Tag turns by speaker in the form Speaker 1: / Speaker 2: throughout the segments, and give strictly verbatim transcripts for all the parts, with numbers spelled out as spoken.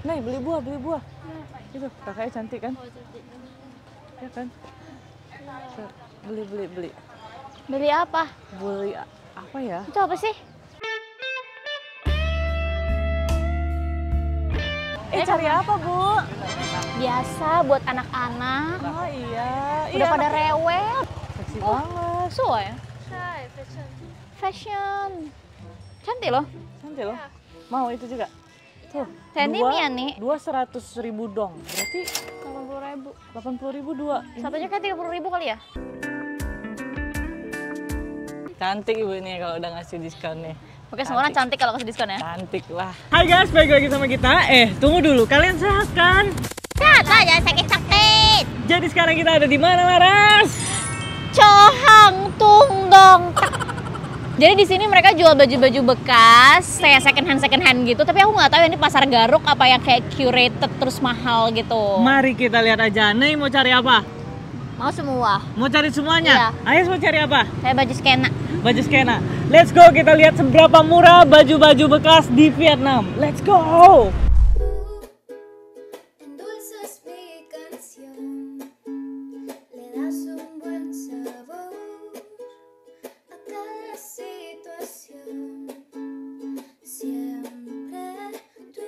Speaker 1: Nih, beli buah, beli buah. Itu, kakaknya cantik kan? Ya kan? Beli, beli, beli.
Speaker 2: Beli apa?
Speaker 1: Beli apa ya?
Speaker 2: Itu apa sih?
Speaker 1: Eh, cari apa, Bu?
Speaker 2: Biasa buat anak-anak.
Speaker 1: Oh iya.
Speaker 2: Udah
Speaker 1: iya,
Speaker 2: pada rewel.
Speaker 1: seksi banget.
Speaker 2: Sesuai ya? Fashion. Cantik loh.
Speaker 1: Cantik loh. Mau itu juga? Tuh.
Speaker 2: Ini
Speaker 1: dua,
Speaker 2: Mia nih.
Speaker 1: Dua seratus ribu dong. Berarti
Speaker 2: delapan puluh ribu.
Speaker 1: delapan puluh ribu dua.
Speaker 2: Satunya kayak tiga puluh ribu kali ya?
Speaker 1: Cantik ibu ini kalau udah ngasih diskon nih.
Speaker 2: Oke, semua orang cantik kalau kasih diskon ya?
Speaker 1: Cantik lah. Hai guys, balik lagi sama kita. Eh, tunggu dulu. Kalian sehat kan?
Speaker 2: Sehat lah, jangan sakit-sakit.
Speaker 1: Jadi sekarang kita ada di mana, Laras?
Speaker 2: Cohang Tung Dong. Jadi di sini mereka jual baju-baju bekas, kayak second hand second hand gitu. Tapi aku nggak tahu ini pasar Garuk apa yang kayak curated terus mahal gitu.
Speaker 1: Mari kita lihat aja. Nih mau cari apa?
Speaker 2: Mau semua.
Speaker 1: Mau cari semuanya?
Speaker 2: Iya.
Speaker 1: Ayas mau cari apa?
Speaker 2: Kayak baju skena.
Speaker 1: Baju skena. Let's go, kita lihat seberapa murah baju-baju bekas di Vietnam. Let's go!
Speaker 3: Endulzas mi canción, le das un buen sabor a cada situación. Siempre tú.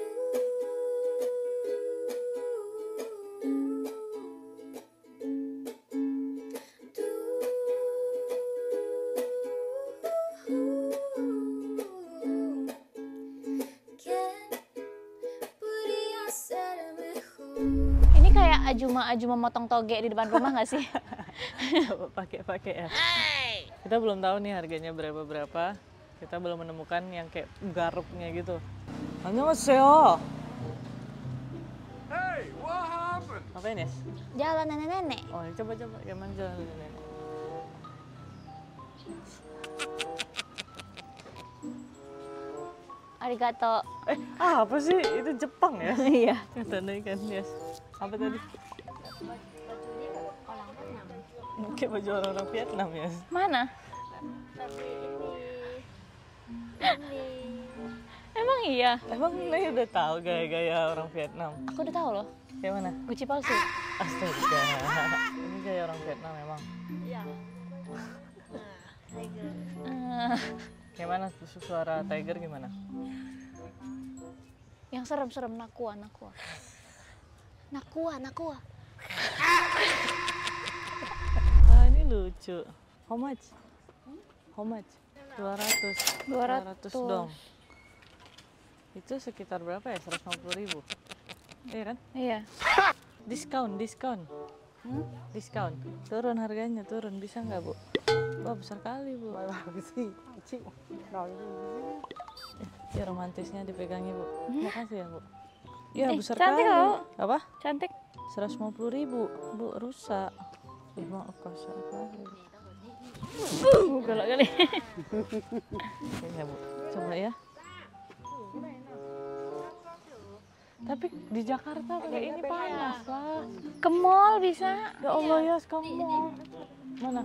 Speaker 2: Ini kayak ajuma-ajuma motong toge di depan rumah nggak sih?
Speaker 1: Pakai-pakai ya. Kita belum tahu nih harganya berapa-berapa. Kita belum menemukan yang kayak garuknya gitu. Annyeonghaseyo.
Speaker 4: Hey, what happened?
Speaker 1: Ngapain ya?
Speaker 2: Jalan nenek-nenek.
Speaker 1: Oh, coba-coba gimana jalan nenek.
Speaker 2: Arigato.
Speaker 1: Eh, ah, apa sih? Itu Jepang ya?
Speaker 2: Iya.
Speaker 1: Tanda ikan, yes. Apa tadi? Mungkin baju orang-orang Vietnam ya.
Speaker 2: Mana? Emang iya?
Speaker 1: Emang Nay udah tahu gaya-gaya orang Vietnam?
Speaker 2: Aku udah tahu loh.
Speaker 1: Kayak mana?
Speaker 2: Gucci palsu.
Speaker 1: Astaga. Ini gaya orang Vietnam emang.
Speaker 2: Eh,
Speaker 1: Kayak mana su- suara tiger gimana?
Speaker 2: yang serem-serem nakua, nakua. Nakua, nakua.
Speaker 1: Ah, ini lucu. How much? How much? dua ratus.
Speaker 2: dua ratus.
Speaker 1: dong. Itu sekitar berapa ya? seratus lima puluh ribu. Iya kan?
Speaker 2: Iya.
Speaker 1: Diskon, diskon. Hmm? Diskon. Turun harganya, turun. Bisa nggak, Bu? Wah, besar kali, Bu. Ya, romantisnya dipegangnya, Bu. Makasih ya, Bu. Iya,
Speaker 2: Eh,
Speaker 1: besar
Speaker 2: cantik
Speaker 1: kali.
Speaker 2: loh.
Speaker 1: Apa?
Speaker 2: Cantik.
Speaker 1: seratus lima puluh ribu. Bu, rusak. Ih, maaf, kasar kali.
Speaker 2: Uh, galak kali.
Speaker 1: Kayaknya, Bu. Coba ya. Tapi di Jakarta kayak ini panas lah.
Speaker 2: Ke mall bisa.
Speaker 1: Ya Allah, ya kamu. Mana?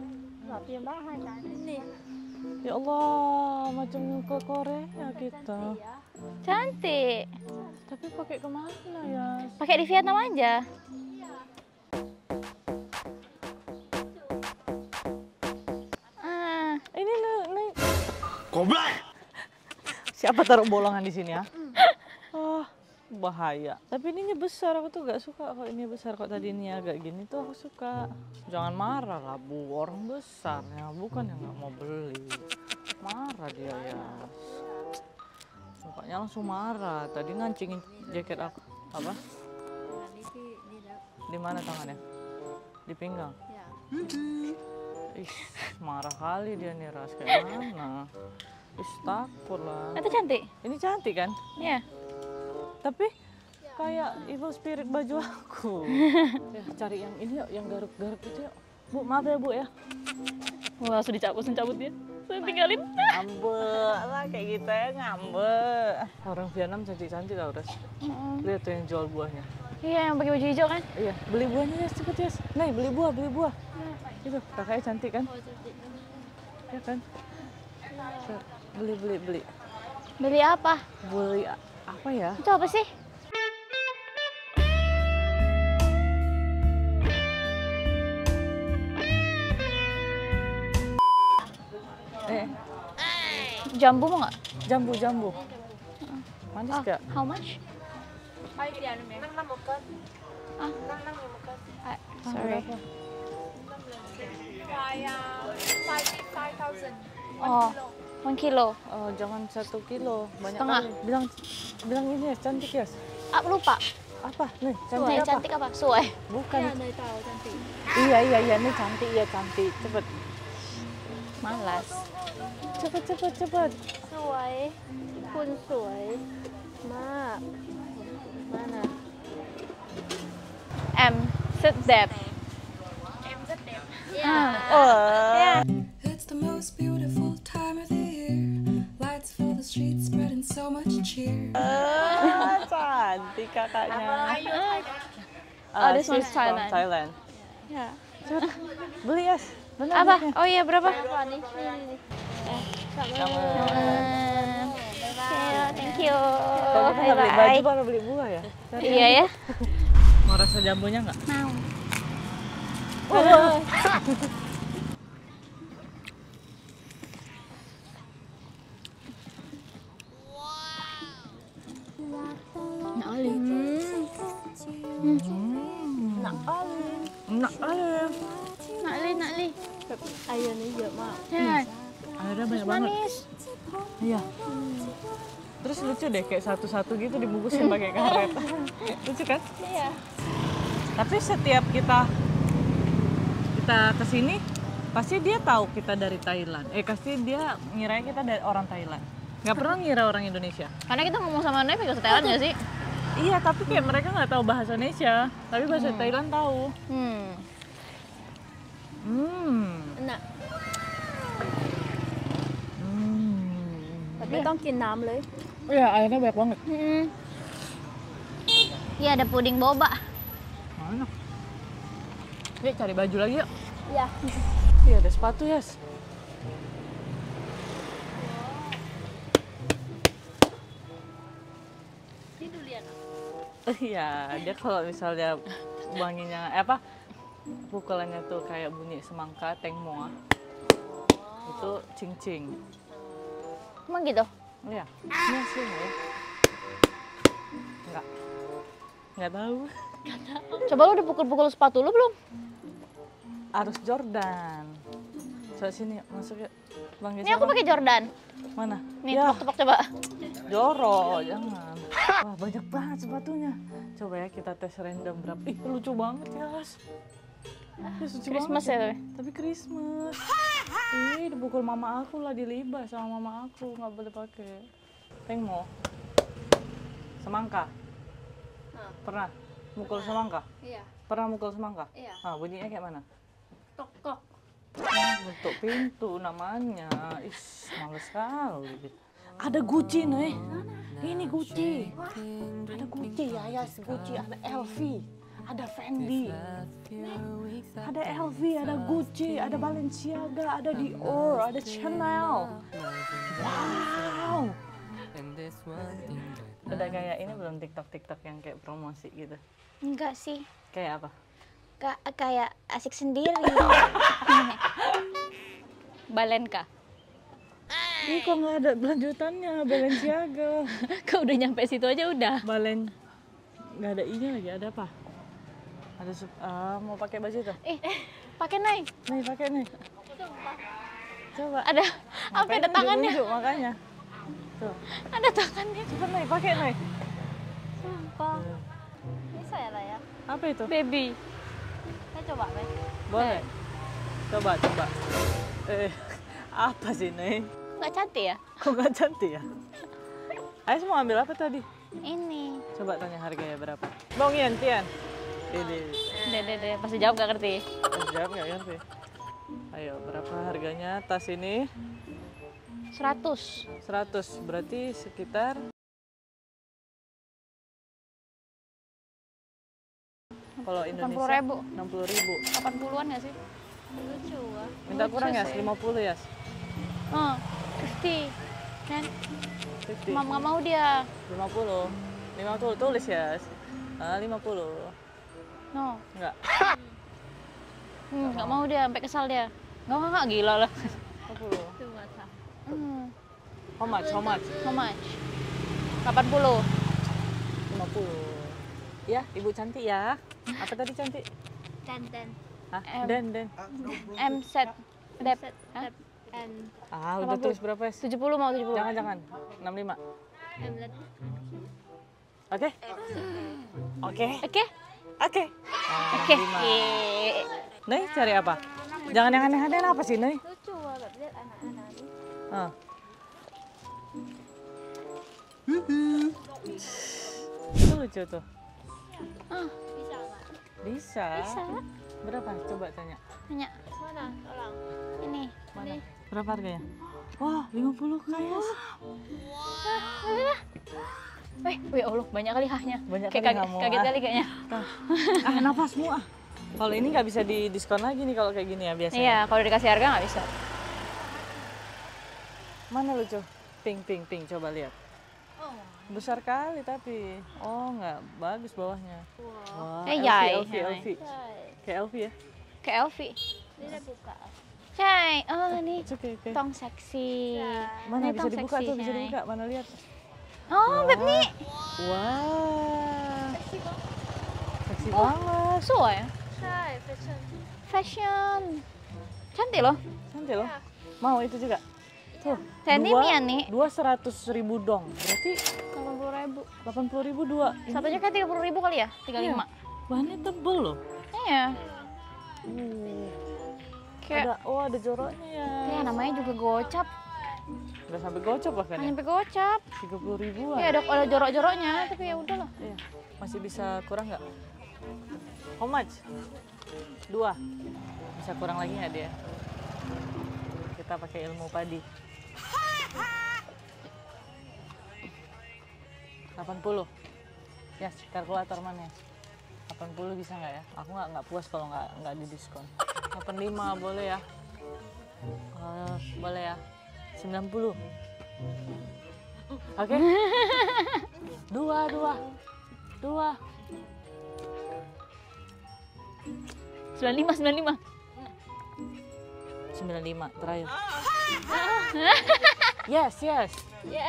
Speaker 1: Ya Allah, macam ke Korea kita.
Speaker 2: Cantik.
Speaker 1: Tapi pakai kemana ya?
Speaker 2: Pakai di Vietnam aja. Ah,
Speaker 1: Ini nih, nih.
Speaker 4: Goblok!
Speaker 1: Siapa taruh bolongan di sini ya? Ah, bahaya. Tapi ininya besar, aku tuh gak suka kalau ini besar. Kok tadi ini agak gini tuh aku suka. Jangan marah lah, Bu. Orang besar ya, bukan yang nggak mau beli. Marah dia ya. Mukanya langsung marah. Tadi ngancingin jaket aku. Apa? Di mana tangannya? Di pinggang? Ih, marah kali dia nih, Ras. Kayak mana? Ih, takut lah.
Speaker 2: itu cantik.
Speaker 1: Ini cantik kan?
Speaker 2: Iya.
Speaker 1: Tapi kayak evil spirit baju aku. Ya, cari yang ini yuk, yang garuk-garuk itu yuk. Bu, maaf ya, Bu ya.
Speaker 2: Wah, sudah dicabut, cabut dia. Saya tinggalin.
Speaker 1: Ngambek lah kayak gitu ya, ngambek. Orang Vietnam cantik-cantik tau, Ras. Lihat tuh yang jual buahnya.
Speaker 2: Iya, yang pakai baju hijau kan?
Speaker 1: Iya, beli buahnya ya, cepet ya. Nih, beli buah, beli buah. Itu, kakaknya cantik kan? Ya kan? Beli, beli, beli.
Speaker 2: Beli apa?
Speaker 1: Beli a- apa ya?
Speaker 2: Itu apa sih? jambu mau nggak?
Speaker 1: Jambu, jambu. Manis
Speaker 2: Ah,
Speaker 1: gak?
Speaker 2: how much? Ah, ah, sorry. Oh, one kilo.
Speaker 1: Oh, jangan satu kilo, banyak
Speaker 2: Setengah.
Speaker 1: kali. Bilang, bilang ini ya, cantik ya.
Speaker 2: Ah, lupa.
Speaker 1: Apa? Nih, cantik
Speaker 2: Suai,
Speaker 1: apa?
Speaker 2: cantik apa? Suai.
Speaker 1: Bukan. Iya, iya, iya, nih cantik, iya cantik. Cepet,
Speaker 2: Malas.
Speaker 1: cepet, cepet, cepet.
Speaker 2: สวยคุณสวยมาก mana M sit dep
Speaker 1: Oh.
Speaker 3: It's the most beautiful time of the year. Lights fill the streets, spreading so much cheer.
Speaker 1: Ah, cantik kakaknya.
Speaker 2: Oh, this
Speaker 1: she's
Speaker 2: one's
Speaker 1: from
Speaker 2: Thailand.
Speaker 1: Thailand.
Speaker 2: ya.
Speaker 1: Cepet, beli ya. Bener,
Speaker 2: Apa?
Speaker 1: duitnya.
Speaker 2: Oh iya berapa?
Speaker 1: Sama.
Speaker 2: Thank you.
Speaker 1: Kalau kita nggak beli baju,
Speaker 2: Bye-bye.
Speaker 1: malah beli buah ya.
Speaker 2: Iya ya.
Speaker 1: Mau rasa jambunya nggak?
Speaker 2: Mau.
Speaker 1: Enak kali.
Speaker 2: Nak li, nak li. Airnya iyok mak. Ya.
Speaker 1: Airnya banyak banget.
Speaker 2: Manis.
Speaker 1: Iya. Terus lucu deh, kayak satu-satu gitu dibungkusin pakai karet. Lucu kan?
Speaker 2: Iya.
Speaker 1: Tapi setiap kita kita kesini, pasti dia tahu kita dari Thailand. Eh, pasti dia ngira kita dari orang Thailand. Nggak pernah ngira orang Indonesia.
Speaker 2: Karena kita ngomong sama Nai bahasa Thailand nggak sih?
Speaker 1: Iya, tapi kayak mereka nggak tahu bahasa Indonesia, tapi bahasa Thailand tahu.
Speaker 2: Hmm.
Speaker 1: Hmm.
Speaker 2: Enak.
Speaker 1: Hmm.
Speaker 2: Tapiต้องกินน้ำเลย
Speaker 1: Iya, airnya banyak banget.
Speaker 2: Hmm. Iya ada puding boba.
Speaker 1: Mana? Yuk cari baju lagi yuk.
Speaker 2: Iya.
Speaker 1: Iya, ada sepatu ya. Yes. Iya, dia kalau misalnya wanginya eh apa pukulannya tuh kayak bunyi semangka, tengmoa. Itu cing-cing.
Speaker 2: Emang gitu?
Speaker 1: Iya, ini asli nggak ya? Enggak. Nggak tahu.
Speaker 2: Coba lu udah pukul-pukul sepatu lu belum?
Speaker 1: Harus Jordan. Coba sini, masuk yuk. Bang,
Speaker 2: Ini aku pakai Jordan.
Speaker 1: Mana?
Speaker 2: Nih,
Speaker 1: Ya,
Speaker 2: tepok-tepok coba.
Speaker 1: Joro, jangan. Wah, banyak banget sepatunya. Coba ya kita tes random berapa. Ih, lucu banget ya, Mas. Ih, lucu
Speaker 2: Christmas
Speaker 1: banget.
Speaker 2: ya tapi.
Speaker 1: Tapi Christmas. Ih, dipukul mama aku lah, dilibas sama mama aku. Nggak boleh pakai. Tengmo. Semangka. Pernah mukul semangka?
Speaker 2: Iya.
Speaker 1: Pernah mukul semangka?
Speaker 2: Iya.
Speaker 1: Ah, bunyinya kayak mana?
Speaker 2: Tok-tok.
Speaker 1: Ah, bentuk pintu namanya. Ih, males sekali. Ada Gucci nih. Ini Gucci. Ada Gucci ya, ya Gucci. Ada L V. Ada Fendi. Ada L V, ada Gucci, ada Balenciaga, ada Dior, ada Chanel. Wow. Udah kayak ini belum TikTok-TikTok yang kayak promosi gitu.
Speaker 2: Enggak sih.
Speaker 1: Kayak apa?
Speaker 2: Ka kayak asik sendiri. Balenka.
Speaker 1: Ih, kok nggak ada lanjutannya, Balenciaga.
Speaker 2: Kau udah nyampe situ aja udah.
Speaker 1: Balen, nggak ada i-nya lagi, ada apa? Ada sup, ah, mau pakai baju tuh?
Speaker 2: Eh, pakai Nai.
Speaker 1: Nih, pakai nih. Coba.
Speaker 2: Ada apa
Speaker 1: Ngapain
Speaker 2: ada tangannya?
Speaker 1: nunjuk makanya. Tuh,
Speaker 2: Ada tangannya.
Speaker 1: coba nih, pakai nih.
Speaker 2: Sumpah. Ini saya lah ya.
Speaker 1: Apa itu?
Speaker 2: Baby. Saya coba, Nai.
Speaker 1: Boleh. Coba, coba. Eh, apa sih nih?
Speaker 2: Nggak cantik ya?
Speaker 1: Kok nggak cantik ya? Ayo mau ambil apa tadi?
Speaker 2: Ini.
Speaker 1: Coba tanya harganya berapa. Bang Yan, Tian. Ini.
Speaker 2: Deh, deh, deh. Pasti jawab gak ngerti.
Speaker 1: Jawab nggak ngerti? Ayo, berapa harganya tas ini?
Speaker 2: seratus.
Speaker 1: seratus, berarti sekitar kalau
Speaker 2: delapan
Speaker 1: Indonesia
Speaker 2: puluh ribu.
Speaker 1: enam puluh ribu.
Speaker 2: delapan puluhan nggak sih? Lucu ah.
Speaker 1: Minta kurang ya,
Speaker 2: sih.
Speaker 1: lima puluh ya?
Speaker 2: Oh, fifty. Kan?
Speaker 1: lima puluh.
Speaker 2: Mama nggak mau dia.
Speaker 1: lima puluh. lima puluh tulis ya. Ah, lima puluh.
Speaker 2: No.
Speaker 1: Enggak.
Speaker 2: Hmm, nggak mau dia, sampai kesal dia. Nggak, nggak, nggak, gila lah.
Speaker 1: lima puluh.
Speaker 2: Hmm.
Speaker 1: How much? How much?
Speaker 2: How much? delapan puluh.
Speaker 1: lima puluh. Ya, ibu cantik ya. Apa tadi cantik?
Speaker 5: Dan dan
Speaker 1: Hah?
Speaker 2: Em.
Speaker 1: Den, den.
Speaker 2: M set. Dep. Hah?
Speaker 5: Dep and
Speaker 1: Ah, udah tulis berapa ya?
Speaker 2: tujuh puluh mau tujuh puluh.
Speaker 1: Jangan, jangan. enam puluh lima.
Speaker 5: and let
Speaker 1: Oke? Oke?
Speaker 2: Oke.
Speaker 1: Oke.
Speaker 2: Oke.
Speaker 1: enam puluh lima.
Speaker 2: Yeay.
Speaker 1: Nih, cari apa? Jangan yang aneh-aneh apa sih, Nih?
Speaker 5: lucu banget lihat anak-anak ini.
Speaker 1: Ah. Itu lucu tuh.
Speaker 2: Ah,
Speaker 5: Bisa nggak?
Speaker 1: Bisa.
Speaker 2: bisa.
Speaker 1: Berapa? Coba tanya.
Speaker 2: Tanya.
Speaker 5: Mana? Tolong.
Speaker 2: Ini.
Speaker 1: Mana? Berapa harganya? Wah, lima puluh kaya.
Speaker 2: Eh, oh ya Allah, banyak kali hahnya.
Speaker 1: Banyak
Speaker 2: Kayak
Speaker 1: kali
Speaker 2: kaget,
Speaker 1: kamu,
Speaker 2: kaget
Speaker 1: ah.
Speaker 2: kali kayaknya.
Speaker 1: Ah, nafasmu ah. Kalau ini nggak bisa di diskon lagi nih kalau kayak gini ya biasanya.
Speaker 2: Iya, kalau dikasih harga nggak bisa.
Speaker 1: Mana lucu? Pink, pink, pink. Coba lihat. Besar kali tapi. Oh, nggak bagus bawahnya. Wah,
Speaker 2: Eh,
Speaker 1: L V,
Speaker 2: yay.
Speaker 1: L V, L V. Kayak L V ya?
Speaker 2: Kayak L V.
Speaker 5: Dia udah buka.
Speaker 2: Cai, oh ini
Speaker 1: It's okay, okay.
Speaker 2: tong seksi.
Speaker 1: Mana
Speaker 2: Ini
Speaker 1: bisa
Speaker 2: tong
Speaker 1: dibuka
Speaker 2: seksi,
Speaker 1: tuh, bisa
Speaker 2: Cai.
Speaker 1: dibuka. Mana lihat.
Speaker 2: Oh, Beb nih.
Speaker 1: Wah. Seksi banget.
Speaker 2: Sesuai ya.
Speaker 5: Hai, fashion.
Speaker 2: Fashion. Cantik loh.
Speaker 1: Cantik loh. Mau itu juga? Tuh.
Speaker 2: Dan ini
Speaker 1: dua-
Speaker 2: Mia nih.
Speaker 1: Dua seratus ribu dong. Berarti
Speaker 2: delapan puluh ribu.
Speaker 1: delapan puluh ribu dua.
Speaker 2: Satunya kayak tiga puluh ribu kali ya? tiga puluh lima.
Speaker 1: Bahannya tebel loh.
Speaker 2: Iya.
Speaker 1: Uh.
Speaker 2: Kayak,
Speaker 1: Ada, oh ada joroknya ya.
Speaker 2: ya namanya juga gocap.
Speaker 1: Udah sampai gocap bahkan
Speaker 2: Hanya
Speaker 1: ya.
Speaker 2: sampai gocap.
Speaker 1: tiga puluh ribuan.
Speaker 2: Ya ada, ada jorok-joroknya, tapi ya udahlah.
Speaker 1: Iya. Masih bisa kurang nggak? How much? Dua. Bisa kurang lagi nggak dia? Kita pakai ilmu padi. delapan puluh. Ya, kalkulator mana? delapan puluh bisa nggak ya? Aku nggak nggak puas kalau nggak nggak di diskon. delapan puluh lima boleh ya? Eh, boleh ya? sembilan puluh. Oke. Dua, dua. Dua.
Speaker 2: sembilan puluh lima, sembilan puluh lima.
Speaker 1: sembilan puluh lima terakhir. Yes, yes.
Speaker 2: Ya.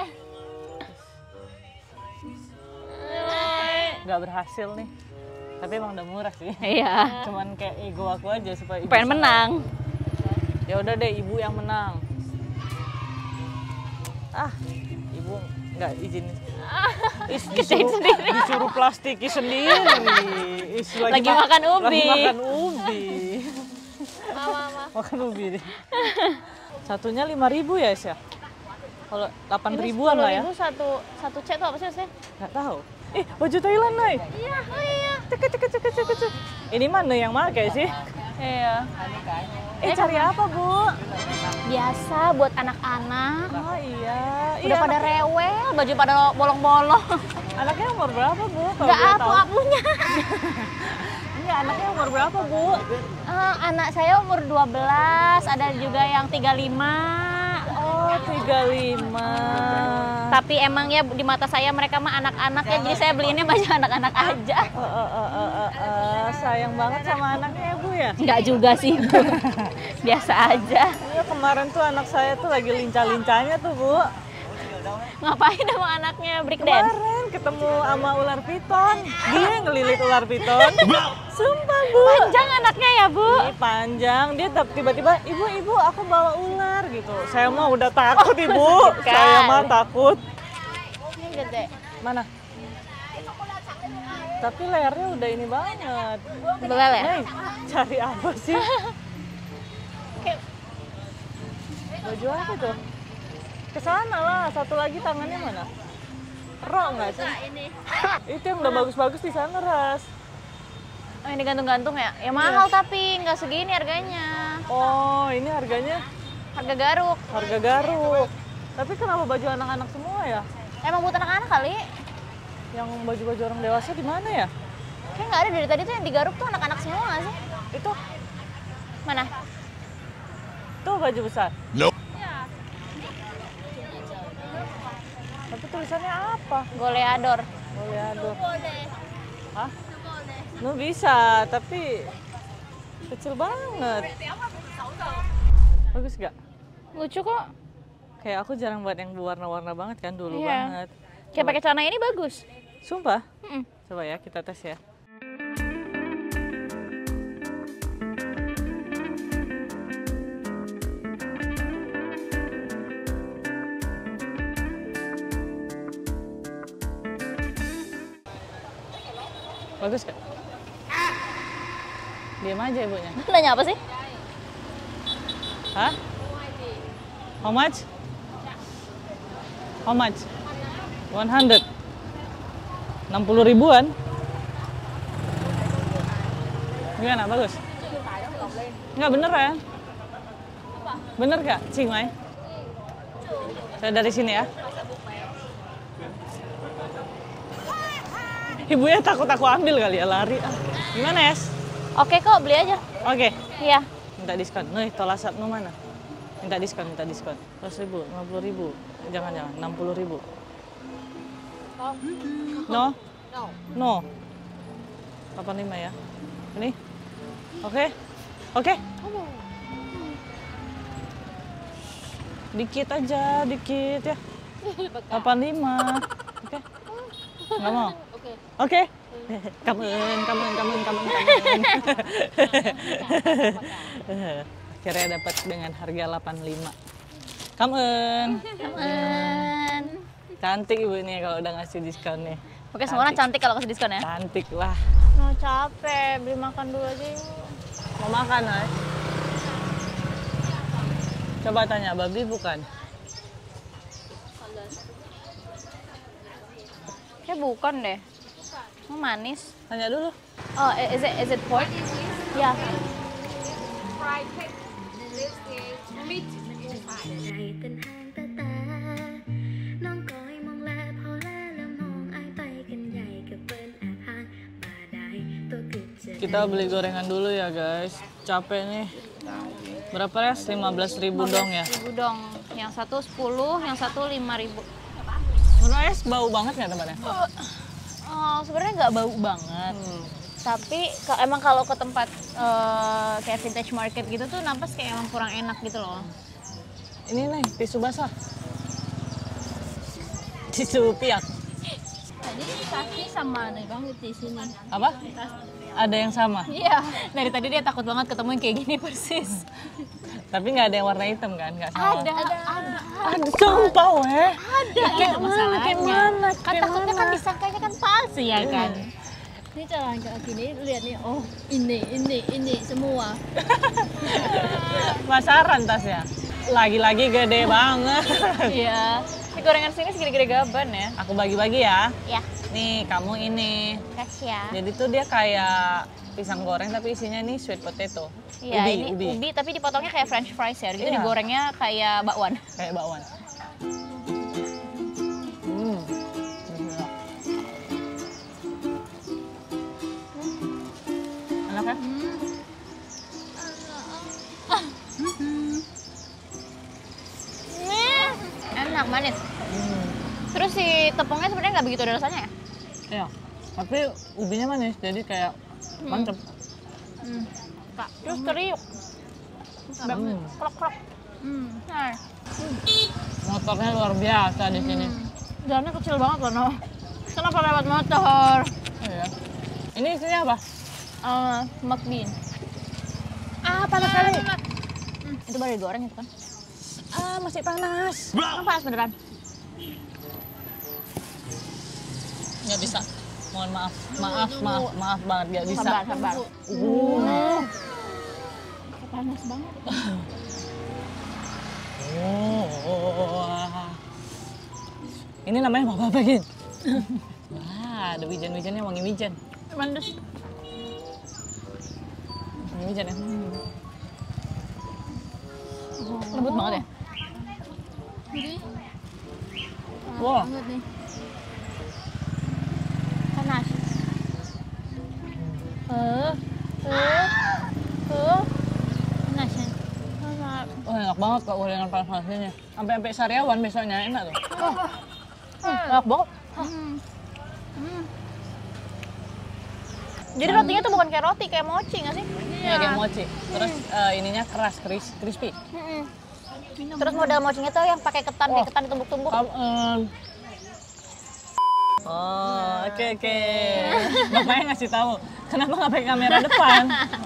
Speaker 1: Nggak berhasil nih. Tapi emang udah murah sih.
Speaker 2: Iya.
Speaker 1: Cuman kayak ego aku aja supaya ibu
Speaker 2: Pengen
Speaker 1: senang.
Speaker 2: menang.
Speaker 1: Ya udah deh, ibu yang menang. Ah, ibu nggak izinin. Is,
Speaker 2: Kerjain sendiri.
Speaker 1: Disuruh plastiki sendiri. Is,
Speaker 2: Lagi
Speaker 1: ma-
Speaker 2: makan ubi.
Speaker 1: Lagi makan ubi.
Speaker 5: Mama, mama.
Speaker 1: Makan ubi deh. Satunya lima ribu ya, Is ya? Kalau delapan
Speaker 2: Ini
Speaker 1: ribuan lah ya.
Speaker 2: sepuluh ribu satu satu cek tuh apa sih maksudnya?
Speaker 1: Nggak tahu. Eh, baju Thailand, Nay.
Speaker 2: Iya, oh iya.
Speaker 1: Cek, cek, cek, cek, cek, cek. Ini mana yang pakai sih?
Speaker 2: Iya.
Speaker 1: Eh, cari apa, Bu?
Speaker 2: Biasa buat anak-anak.
Speaker 1: Oh iya.
Speaker 2: Udah
Speaker 1: Iya,
Speaker 2: pada
Speaker 1: anak-
Speaker 2: rewel, baju pada bolong-bolong.
Speaker 1: anaknya umur berapa, Bu? Kalau
Speaker 2: Nggak
Speaker 1: boleh tahu.
Speaker 2: apu-apunya.
Speaker 1: Enggak, anaknya umur berapa, Bu?
Speaker 2: Eh, anak saya umur dua belas, ada juga yang tiga puluh lima.
Speaker 1: Oh, tiga puluh lima.
Speaker 2: Tapi emang ya di mata saya mereka mah anak-anak ya, jadi saya beliinnya baju anak-anak aja.
Speaker 1: Eh, eh, eh, eh, eh, eh, sayang banget sama anaknya ya, Bu ya?
Speaker 2: Enggak juga sih, Bu. Biasa aja.
Speaker 1: Iya, kemarin tuh anak saya tuh lagi lincah-lincahnya tuh, Bu.
Speaker 2: Ngapain sama anaknya break dance?
Speaker 1: Kemarin ketemu sama ular piton. Dia yang ngelilit ular piton. Sumpah, Bu.
Speaker 2: Panjang anaknya ya, Bu.
Speaker 1: Ini panjang, dia tep- tiba-tiba, ibu, ibu, aku bawa ular gitu. Saya mah udah takut, Ibu.
Speaker 2: Sekali.
Speaker 1: Saya mah takut.
Speaker 2: Ini gede.
Speaker 1: Mana? Tapi layarnya udah ini banget.
Speaker 2: Belel ya?
Speaker 1: Nih, cari apa sih? Baju apa tuh? Kesana lah, satu lagi tangannya mana? Rok nggak sih?
Speaker 5: Ini.
Speaker 1: Itu yang udah bagus-bagus di sana, Ras.
Speaker 2: Oh, ini gantung-gantung ya? Ya mahal tapi nggak segini harganya.
Speaker 1: Oh, ini harganya
Speaker 2: Harga garuk.
Speaker 1: harga garuk. Tapi kenapa baju anak-anak semua ya?
Speaker 2: Emang buat anak-anak kali?
Speaker 1: Yang baju-baju orang dewasa di mana ya?
Speaker 2: Kayak nggak ada dari tadi tuh yang digaruk tuh anak-anak semua nggak sih?
Speaker 1: Itu
Speaker 2: Mana?
Speaker 1: tuh baju besar.
Speaker 4: Nope.
Speaker 1: Tapi tulisannya apa?
Speaker 2: Goleador.
Speaker 1: Boleh aduh.
Speaker 5: Boleh.
Speaker 1: Hah?
Speaker 5: Boleh.
Speaker 1: Nu bisa, tapi kecil banget. Bagus gak?
Speaker 2: Lucu kok.
Speaker 1: Kayak aku jarang buat yang berwarna-warna banget kan dulu
Speaker 2: Iya.
Speaker 1: banget.
Speaker 2: Kayak pakai celana ini bagus.
Speaker 1: Sumpah.
Speaker 2: Mm-mm.
Speaker 1: Coba ya kita tes ya. Bagus gak? Diam aja ibunya.
Speaker 2: Nanya apa sih?
Speaker 1: Hah? How much? How much? one hundred. enam puluh ribuan. Gimana? Bagus? Enggak bener ya? Bener gak, Cing Mai? Saya dari sini ya. Ibunya takut aku ambil kali ya, lari. Ah. Gimana, Es?
Speaker 2: Oke kok, beli aja.
Speaker 1: Oke.
Speaker 2: Iya.
Speaker 1: Minta diskon. Nih, tolasat nu mana? Minta diskon, minta diskon. seratus ribu, lima puluh ribu. Jangan, jangan. enam puluh ribu. No? No. delapan puluh lima ya. Ini? Oke? Oke? Dikit aja, dikit ya. delapan puluh lima. Oke? Nggak mau? Oke? Kamen, kamen, kamen, kamen, kamen. Akhirnya dapat dengan harga delapan puluh lima. Kamen.
Speaker 2: Aman.
Speaker 1: Cantik ibu ini kalau udah ngasih diskon nih.
Speaker 2: Oke, semua orang cantik kalau kasih diskon ya.
Speaker 1: Cantik lah.
Speaker 2: Mau capek, beli makan dulu aja yuk.
Speaker 1: Mau makan, Ay? Coba tanya, babi bukan?
Speaker 2: Kayak bukan deh. Mau manis.
Speaker 1: Tanya dulu.
Speaker 2: Oh, is it is it pork? Ya.
Speaker 3: Fried pig. This is meat inside.
Speaker 6: ใจเต้นห่างแต่ตาน้องก้อยมองแลพอแลแล้วมองอายไปกันใหญ่กับเปิ้นแอบห่างมาได้ตัวกึดจะ
Speaker 1: Kita beli gorengan dulu ya guys. Capek nih. Berapa ya? lima belas ribu dong ya.
Speaker 2: Ribu dong. Yang satu sepuluh, yang satu lima ribu.
Speaker 1: Menurut Es bau banget nggak tempatnya?
Speaker 2: Oh, sebenarnya nggak bau banget.
Speaker 1: Hmm.
Speaker 2: Tapi ka- emang kalau ke tempat eh, kayak vintage market gitu tuh napas kayak emang kurang enak gitu loh.
Speaker 1: Ini nih, tisu basah. Tisu piak.
Speaker 5: Tadi kaki sama aneh banget di sini.
Speaker 1: Apa? Ada yang sama?
Speaker 2: Iya. Dari tadi dia takut banget ketemu yang kayak gini persis.
Speaker 1: Tapi nggak ada yang warna hitam kan? Nggak salah.
Speaker 2: Ada, ada, ada.
Speaker 1: Ada. Sumpah weh.
Speaker 2: Ada. Kayak masalahnya.
Speaker 1: Kayak mana?
Speaker 2: Kan
Speaker 1: Kayak
Speaker 2: takutnya kan
Speaker 1: mana?
Speaker 2: disangkanya kan palsu ya kan.
Speaker 5: Ini jalan kaki ini lihat nih, oh ini ini ini semua.
Speaker 1: Pasaran tasnya. Lagi-lagi gede banget.
Speaker 2: Iya. Ini gorengan sini segede-gede gaban ya.
Speaker 1: Aku bagi-bagi ya.
Speaker 2: Ya.
Speaker 1: Nih, kamu ini.
Speaker 2: Kasih ya.
Speaker 1: Jadi tuh dia kayak pisang goreng tapi isinya nih sweet potato.
Speaker 2: Iya,
Speaker 1: ubi,
Speaker 2: ini
Speaker 1: ubi.
Speaker 2: ubi. tapi dipotongnya kayak french fries ya. Gitu
Speaker 1: Iya.
Speaker 2: digorengnya kayak bakwan.
Speaker 1: Kayak bakwan. Hmm. Bismillah. Enak kan?
Speaker 2: Enak, manis.
Speaker 1: Hmm.
Speaker 2: Terus si tepungnya sebenarnya nggak begitu ada rasanya ya?
Speaker 1: Iya. Tapi ubinya manis jadi kayak mantep.
Speaker 2: Hmm. Terus teriuk.
Speaker 1: Hmm.
Speaker 2: Krok-krok. Hmm. Nah.
Speaker 1: Motornya luar biasa di sini.
Speaker 2: Jalannya kecil banget loh, no. Kenapa lewat motor?
Speaker 1: Iya. Ini isinya apa?
Speaker 2: Uh, smoked bean.
Speaker 1: Ah, panas sekali.
Speaker 2: Hmm, itu baru digoreng itu kan?
Speaker 1: Ah, masih panas.
Speaker 2: Emang panas beneran?
Speaker 1: Nggak bisa. Mohon maaf. Maaf, maaf, maaf banget nggak bisa.
Speaker 2: Sabar, sabar.
Speaker 1: Uh.
Speaker 2: Panas banget.
Speaker 1: Oh. Ini namanya apa apa Gin? Wah, ada wijen-wijennya, wangi wijen.
Speaker 2: Manis.
Speaker 1: Wangi wijen ya. Hmm.
Speaker 2: Lembut banget ya?
Speaker 1: Wah,
Speaker 5: Banget nih.
Speaker 2: Panas. Eh, eh, eh. Panas ya? Panas.
Speaker 1: oh, enak banget kok gorengan panas-panas ini. Sampai-sampai sariawan besoknya enak tuh.
Speaker 2: Enak banget. Hmm. Jadi rotinya tuh bukan kayak roti, kayak mochi nggak sih?
Speaker 1: Iya, kayak mochi. Terus eh, ininya keras, kris, crispy.
Speaker 2: Mm-mm. Terus model mochinya tuh yang pakai ketan, kayak ketan ditumbuk-tumbuk.
Speaker 1: Kam- em. Oh, oke oke. Bapaknya ngasih tahu. Kenapa nggak pakai kamera depan?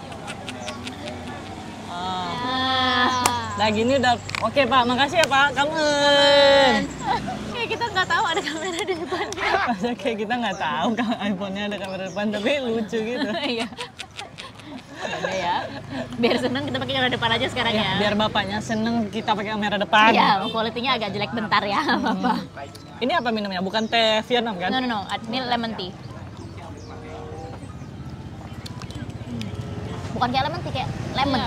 Speaker 1: Ah. Nah gini udah oke Pak, makasih ya Pak. Kangen.
Speaker 2: Kayak kita nggak tahu ada kamera di depannya.
Speaker 1: Masa kayak kita nggak tahu kalau iPhone-nya ada kamera depan, tapi lucu gitu.
Speaker 2: Iya. Ada ya. Biar seneng kita pakai kamera depan aja sekarang ya.
Speaker 1: Ya, biar bapaknya seneng kita pakai kamera depan.
Speaker 2: Iya, quality-nya agak jelek bentar ya, apa.
Speaker 1: Ini apa minumnya? Bukan teh Vietnam kan?
Speaker 2: No no no, ini lemon tea. Bukan kayak lemon tea, kayak lemon.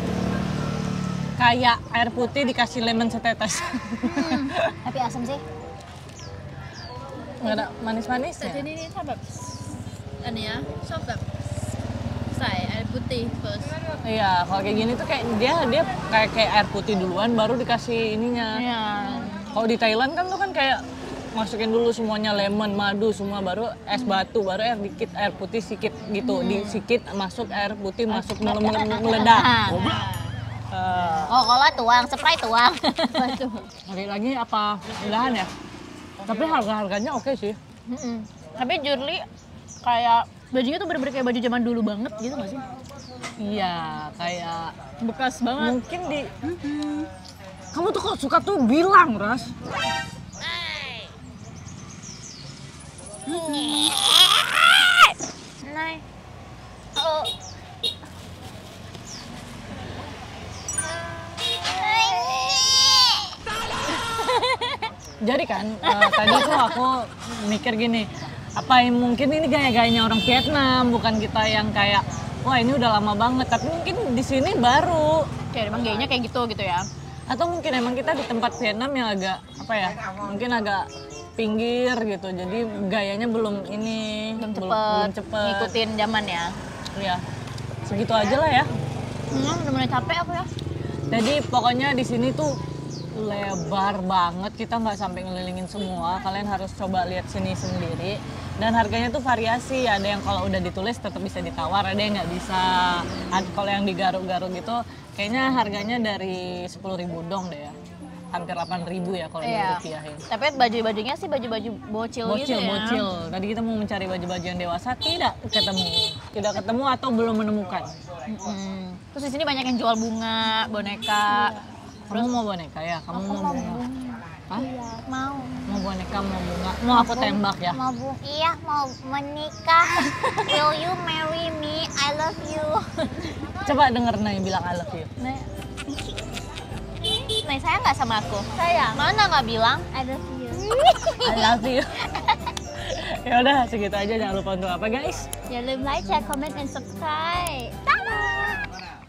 Speaker 1: Kayak air putih dikasih lemon setetes.
Speaker 2: Hmm, tapi asam sih.
Speaker 1: Nggak ada manis-manisnya.
Speaker 5: Jadi ini sama ini ya, shop saya air putih first.
Speaker 1: Iya, kalau kayak gini tuh kayak dia dia kayak kayak air putih duluan baru dikasih ininya.
Speaker 2: Iya.
Speaker 1: Kalau di Thailand kan tuh kan kayak masukin dulu semuanya lemon, madu semua baru es batu, baru air dikit, air putih sedikit gitu, di sedikit masuk air putih masuk mele- mele- meledak. Uh,
Speaker 2: Oh, cola tuang, Sprite tuang.
Speaker 1: lagi-lagi apa ilahan ya? Tapi harga-harganya oke sih.
Speaker 2: Mm-mm. Tapi Jurli kayak bajunya tuh bener-bener kayak baju zaman dulu banget gitu gak sih?
Speaker 1: Iya, kayak
Speaker 2: Bekas banget.
Speaker 1: mungkin di kamu tuh kok suka tuh bilang, Ras.
Speaker 2: Nah. Oh.
Speaker 1: Jadi kan eh, tadi tuh aku mikir gini, apa yang mungkin ini gaya-gayanya orang Vietnam, bukan kita yang kayak wah ini udah lama banget, tapi mungkin di sini baru.
Speaker 2: Kayak emang gayanya kayak gitu gitu ya.
Speaker 1: Atau mungkin emang kita di tempat Vietnam yang agak apa ya, mungkin agak pinggir gitu, jadi gayanya belum ini,
Speaker 2: Belum cepet,
Speaker 1: belum cepet.
Speaker 2: ngikutin zaman ya.
Speaker 1: Iya, segitu aja lah ya.
Speaker 2: Hmm, bener-bener capek aku ya.
Speaker 1: Jadi pokoknya di sini tuh lebar banget, kita nggak sampai ngelilingin semua. Kalian harus coba lihat sini sendiri. Dan harganya tuh variasi. Ada yang kalau udah ditulis tetap bisa ditawar, ada yang nggak bisa. Ada kalau yang digaruk-garuk gitu, kayaknya harganya dari sepuluh ribu dong deh ya. Hampir delapan ribu ya kalau
Speaker 2: Iya.
Speaker 1: dirupiahin.
Speaker 2: Tapi baju-bajunya sih baju-baju bocil,
Speaker 1: Bocil,
Speaker 2: gitu ya.
Speaker 1: bocil. Tadi kita mau mencari baju-baju yang dewasa, tidak ketemu. Tidak ketemu atau belum menemukan.
Speaker 2: Mm. Terus di sini banyak yang jual bunga, boneka.
Speaker 1: Kamu mau boneka ya? Kamu mau bunga? Hah?
Speaker 2: Mau.
Speaker 1: Mau boneka, mau bunga? Mau aku tembak ya?
Speaker 2: Mau bu, iya mau menikah. Will you marry me? I love you.
Speaker 1: Coba denger Nay bilang I love you.
Speaker 2: Nah, nah saya nggak sama aku. Saya. Mana nggak bilang?
Speaker 6: I love you.
Speaker 1: I love you. Ya udah segitu aja, jangan lupa untuk apa guys?
Speaker 6: Jangan lupa like, share, comment, and subscribe. Dadah!